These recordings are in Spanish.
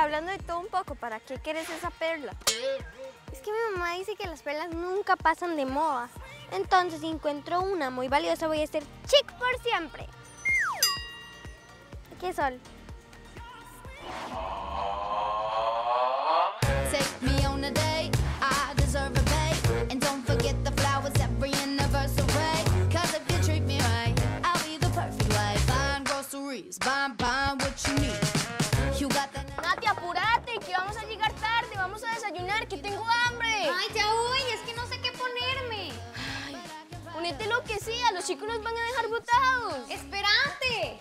hablando de todo un poco, ¿para qué quieres esa perla? Es que mi mamá dice que las perlas nunca pasan de moda. Entonces, si encuentro una muy valiosa, voy a ser chic por siempre. ¿Qué sol? Take me on a date, I deserve a bait. And don't forget the flowers every anniversary. Cause if you treat me right, I'll be the perfect wife. Buying groceries, buying what you need. You got that. Nati, apúrate, que vamos a llegar tarde. Vamos a desayunar, que tengo hambre. Ay, ya voy, es que no sé qué ponerme. Ponete lo que sea, los chicos nos van a dejar botados. ¡Espérate!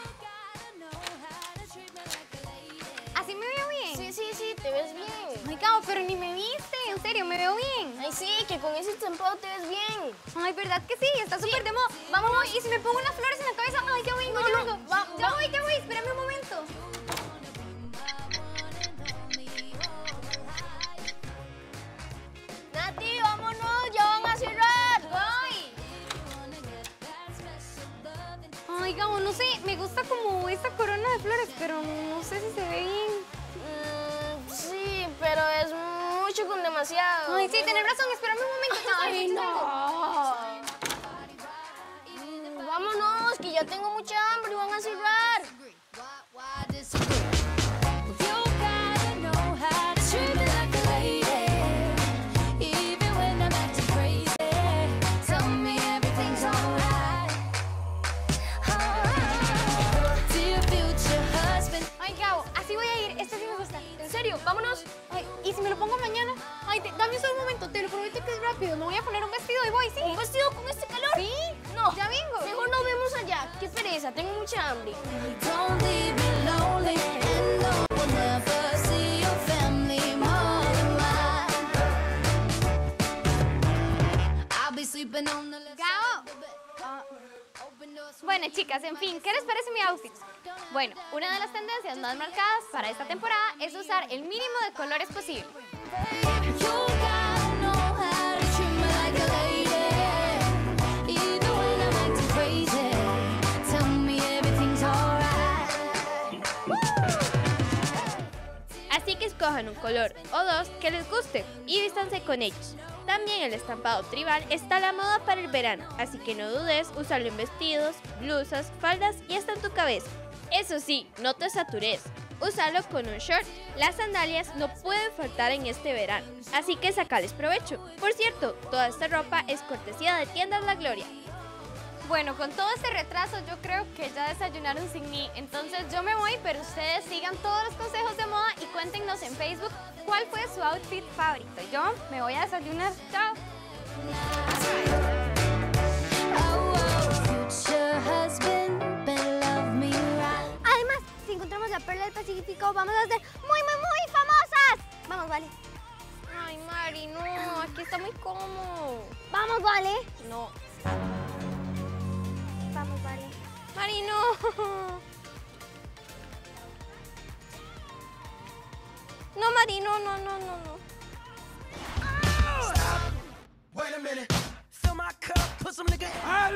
¿Así me veo bien? Sí, te ves bien. Ay, Cabo, pero ni me viste, en serio, me veo bien. Ay, sí, que con ese estampado te ves bien. Ay, ¿verdad que sí? Está súper de moda. Vamos, y si me pongo unas flores en la cabeza, ay, ya vengo, ya vengo. Ya voy, espérame un momento. Nati, vámonos, ya van a cerrar. Voy. Ay, Gabo, no sé, me gusta como esta corona de flores, pero no sé si se ve bien. Sí, pero es mucho con demasiado. Ay, sí, tenés razón, espérame un momento. Ay, no. Vámonos, que ya tengo mucha hambre y van a cerrar. Why disagree? You gotta know how to treat me like a lady. Even when I'm acting crazy. Tell me everything's alright. Dear future husband. Ay, Gabo, así voy a ir, esta sí me gusta. ¿En serio? Vámonos. Ay, ¿y si me lo pongo mañana? Ay, dame solo un momento, te lo prometo que es rápido. Me voy a poner un vestido y voy, ¿sí? ¿Un vestido con este calor? ¿Sí? No. Ya vengo. Mejor nos vemos allá. Qué pereza, tengo mucha hambre. Don't leave me lonely. And no one never see your family more than mine. I'll be sleeping on the left Gabo. side of the bed. Open doors. Bueno, chicas, en fin, ¿qué les parece mi outfit? Bueno, una de las tendencias más marcadas para esta temporada es usar el mínimo de colores posible. You gotta know how to treat me like a lady. Even when I'm acting crazy. Tell me everything's alright. Así que escojan un color o dos que les guste y vístanse con ellos. También el estampado tribal está a la moda para el verano, así que no dudes usarlo en vestidos, blusas, faldas y hasta en tu cabeza. Eso sí, no te satures. Úsalo con un short. Las sandalias no pueden faltar en este verano, así que sacales provecho. Por cierto, toda esta ropa es cortesía de Tiendas La Gloria. Bueno, con todo este retraso yo creo que ya desayunaron sin mí, entonces yo me voy, pero ustedes sigan todos los consejos de moda y cuéntenos en Facebook cuál fue su outfit favorito. Yo me voy a desayunar. Chao. Future husband, better love me right. Además, si encontramos la perla del Pacífico, vamos a ser muy famosas. Vamos, Vale. Ay, Mari, no, aquí está muy cómodo. Vamos, Vale. No, Vamos, Vale. Mari, no. No, Mari, no. Wait a minute. Fill my cup, put some nigga.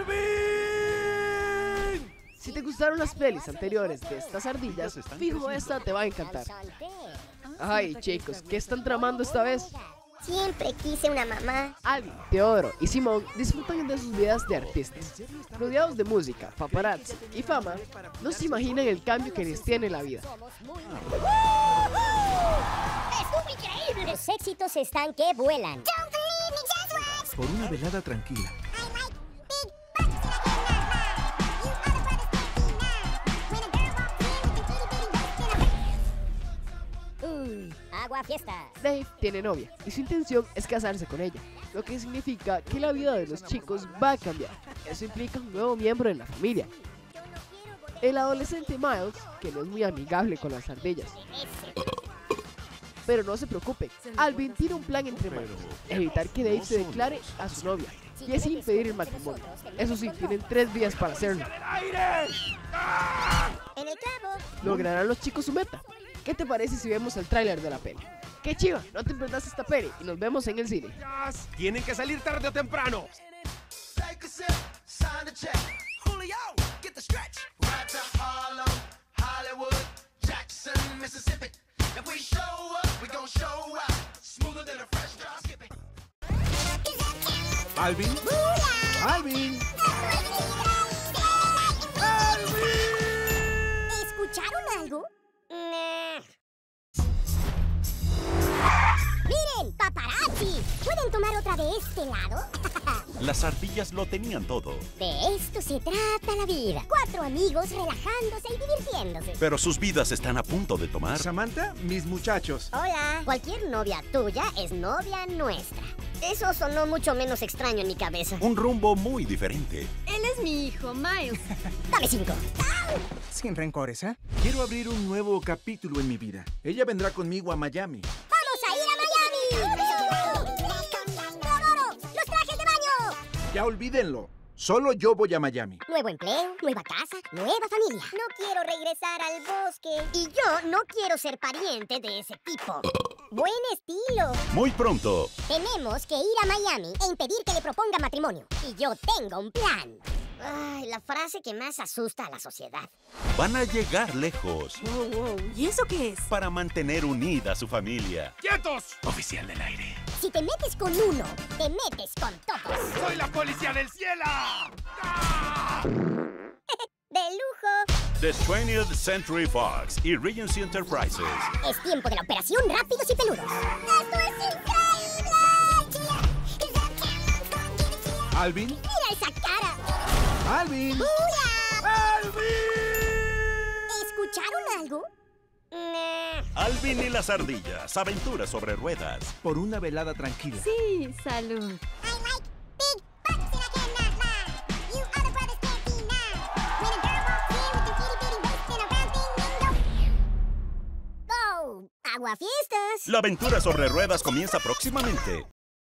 ¡Alvin! Si te gustaron las pelis anteriores de estas ardillas, fijo esta te va a encantar. Ay, chicos, ¿qué están tramando esta vez? Siempre quise una mamá. Alvin, Teodoro y Simón disfrutan de sus vidas de artistas. Rodeados de música, paparazzi y fama, no se imaginan el cambio que les tiene la vida. ¡Estuvo increíble! Los éxitos están que vuelan. Por una velada tranquila. Agua fiesta. Dave tiene novia y su intención es casarse con ella, lo que significa que la vida de los chicos va a cambiar. Eso implica un nuevo miembro en la familia. El adolescente Miles, que no es muy amigable con las ardillas. Pero no se preocupe, Alvin tiene un plan entre manos: evitar que Dave se declare a su novia y así impedir el matrimonio. Eso sí, tienen 3 días para hacerlo. En el clavo. ¿Lograrán los chicos su meta? ¿Qué te parece si vemos el tráiler de la peli? ¡Qué chiva! No te pierdas esta peli y nos vemos en el cine. Tienen que salir tarde o temprano. Take a sip, sign the check. Julio, get the stretch. Right to Harlem, Hollywood, Jackson, Mississippi. If ¿Alvin? ¡Alvin! ¿Escucharon algo? ¡Miren! ¡Paparazzi! ¿Pueden tomar otra de este lado? Las ardillas lo tenían todo, De esto se trata la vida. 4 amigos relajándose y divirtiéndose. pero sus vidas están a punto de tomar Samantha, mis muchachos. Hola. Cualquier novia tuya es novia nuestra. Eso sonó mucho menos extraño en mi cabeza. un rumbo muy diferente. Él es mi hijo, Miles. Dame 5. Sin rencores, ¿eh? Quiero abrir un nuevo capítulo en mi vida. Ella vendrá conmigo a Miami. ¡Vamos a ir a Miami! ¡Lo adoro! ¡Los trajes de baño! Ya olvídenlo. Solo yo voy a Miami. Nuevo empleo, nueva casa, nueva familia. No quiero regresar al bosque. Y yo no quiero ser pariente de ese tipo. Buen estilo. Muy pronto, Tenemos que ir a Miami e impedir que le proponga matrimonio. Y yo tengo un plan. Ay, la frase que más asusta a la sociedad. van a llegar lejos ¿Y eso qué es? para mantener unida a su familia. ¡Quietos! Oficial del aire. Si te metes con uno, te metes con todos. ¡Soy la policía del cielo! ¡De lujo! The 20th Century Fox y Regency Enterprises. Es tiempo de la operación Rápidos y Peludos. ¡Esto es increíble! ¿Alvin? ¡Mira esa cara! ¡Alvin! ¡Alvin! ¿Escucharon algo? Alvin y las ardillas, aventuras sobre ruedas. Por una velada tranquila. Sí, salud. I like big butts and I cannot lie. You other brothers can't deny. When a girl walks in with her itty bitty waist and a round thing, go. ¡Oh! ¡Aguafiestas! La aventura sobre ruedas comienza próximamente.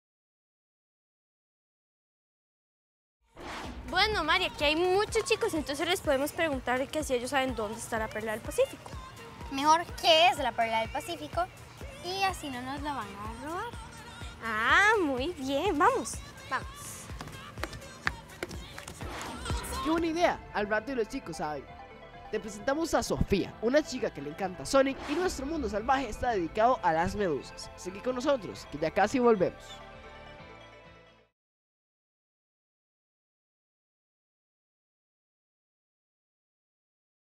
Bueno, María, aquí hay muchos chicos, entonces les podemos preguntar que si ellos saben dónde está la Perla del Pacífico. Mejor, ¿qué es la Perla del Pacífico? Y así no nos la van a robar. Ah, muy bien, vamos. Vamos. ¡Qué buena idea! Al rato los chicos saben. Te presentamos a Sofía, una chica que le encanta Sonic y nuestro mundo salvaje está dedicado a las medusas. Sigue con nosotros, que ya casi volvemos.